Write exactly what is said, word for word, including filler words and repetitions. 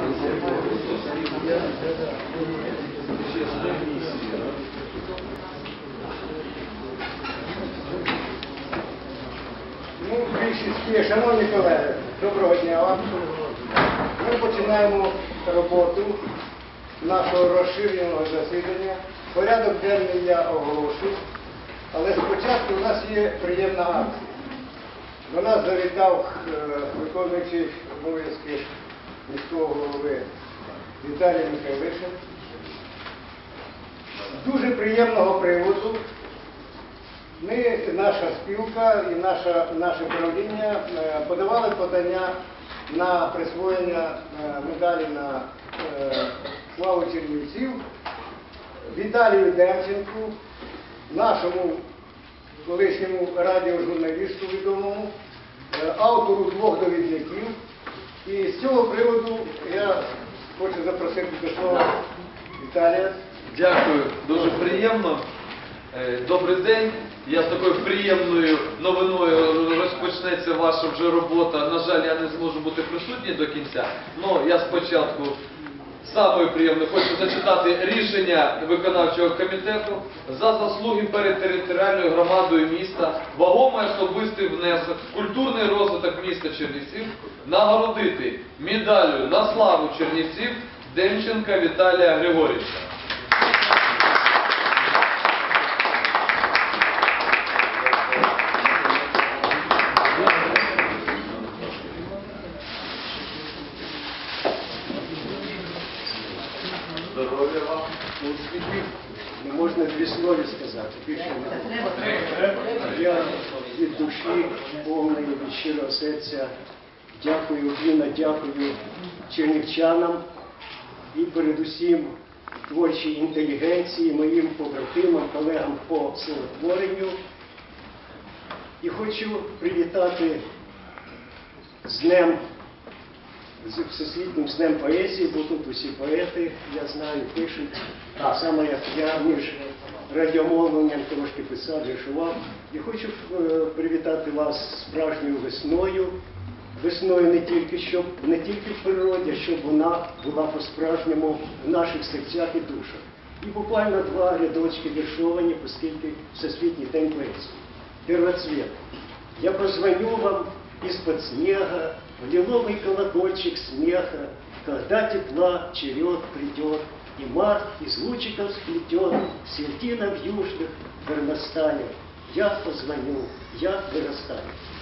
Ну, більшість, шановні колеги, доброго дня вам. Ми починаємо роботу нашого розширеного засідання. Порядок денний я оголошую, але спочатку у нас є приємна акція. До нас завітав виконуючий обов'язки міського голови Віталій Михайлишин. З дуже приємного приводу ми, наша спілка і наша, наше правління подавали подання на присвоєння медалі на е, славу Чернівців Віталію Демченку, нашому колишньому радіожурналісту відомому, е, автору двох довідників. І з цього приводу я хочу запросити до слова Віталія. Дякую, дуже приємно. Добрий день. Я з такою приємною новиною розпочнеться ваша вже робота. На жаль, я не зможу бути присутній до кінця, але я спочатку самою приємною хочу зачитати рішення виконавчого комітету за заслуги перед територіальною громадою міста, вагомий особистий внесок в культурний розвиток міста Чернівців, нагородити медаллю на славу Чернівців Демченка Віталія Григорійовича. Здоров'я вам, успіхів. Не можна дві слові сказати, більше не. Я від душі, повної, від щирого серця дякую, Україна, дякую чернівчанам і передусім творчій інтелігенції, моїм побратимам, колегам по словотворенню. І хочу привітати з Днем, з Всесвітнім Днем поезії, бо тут усі поети, я знаю, пишуть, так само як я, між радіомовленням трошки писав, віршував. І хочу привітати вас з справжньою весною. Весною не тільки, щоб, не тільки в природі, щоб вона була по-справжньому в наших серцях і душах. І буквально два рядочки віршовані, оскільки Всесвітній день поезії. Первоцвет. Я позвоню вам из-под снега в лиловый колокольчик смеха, когда тепла черед придет, и март из лучиков сплетет середина в южных горностаях. Я позвоню, я вырастаю.